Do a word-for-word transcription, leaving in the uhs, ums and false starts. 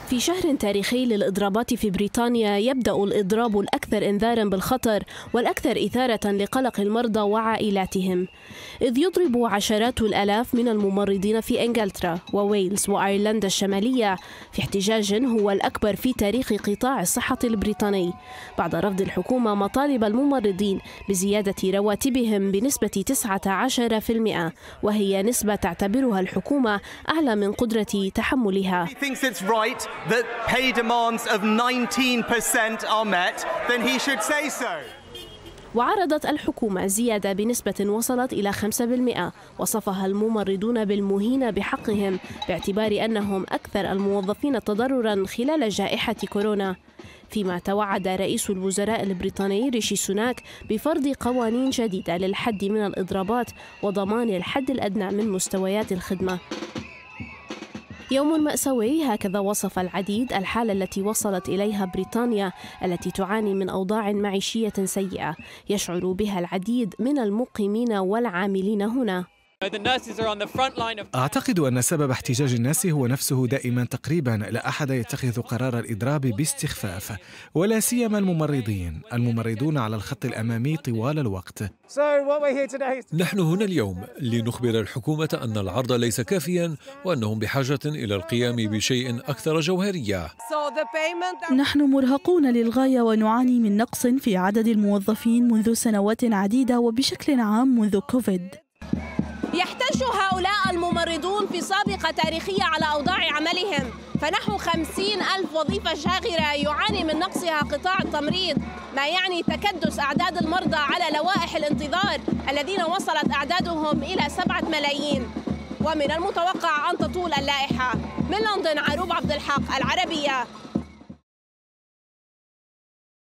في شهر تاريخي للإضرابات في بريطانيا يبدأ الإضراب الأكثر إنذاراً بالخطر والأكثر إثارة لقلق المرضى وعائلاتهم، إذ يضرب عشرات الآلاف من الممرضين في إنجلترا وويلز وأيرلندا الشمالية في احتجاج هو الأكبر في تاريخ قطاع الصحة البريطاني بعد رفض الحكومة مطالب الممرضين بزيادة رواتبهم بنسبة تسعة عشر بالمئة، وهي نسبة تعتبرها الحكومة أعلى من قدرة تحملها. That pay demands of nineteen percent are met, then he should say so. وعرضت الحكومة زيادة بنسبة وصلت إلى خمسة بالمئة وصفها الممرضون بالمهين بحقهم باعتبار أنهم أكثر الموظفين تضرراً خلال جائحة كورونا، فيما توعد رئيس الوزراء البريطاني ريشي سوناك بفرض قوانين جديدة للحد من الإضرابات وضمان الحد الأدنى من مستويات الخدمة. يوم مأساوي، هكذا وصف العديد الحالة التي وصلت إليها بريطانيا التي تعاني من أوضاع معيشية سيئة يشعر بها العديد من المقيمين والعاملين هنا. أعتقد أن سبب احتجاج الناس هو نفسه دائما تقريبا، لا أحد يتخذ قرار الإضراب باستخفاف، ولا سيما الممرضين الممرضون على الخط الأمامي طوال الوقت. نحن هنا اليوم لنخبر الحكومة أن العرض ليس كافيا وأنهم بحاجة إلى القيام بشيء أكثر جوهرية. نحن مرهقون للغاية ونعاني من نقص في عدد الموظفين منذ سنوات عديدة وبشكل عام منذ كوفيد. يحتج هؤلاء الممرضون في سابقة تاريخية على أوضاع عملهم، فنحو خمسين ألف وظيفة شاغرة يعاني من نقصها قطاع التمريض، ما يعني تكدس أعداد المرضى على لوائح الانتظار الذين وصلت أعدادهم إلى سبعة ملايين. ومن المتوقع أن تطول اللائحة. من لندن، عروب عبد الحق، العربية.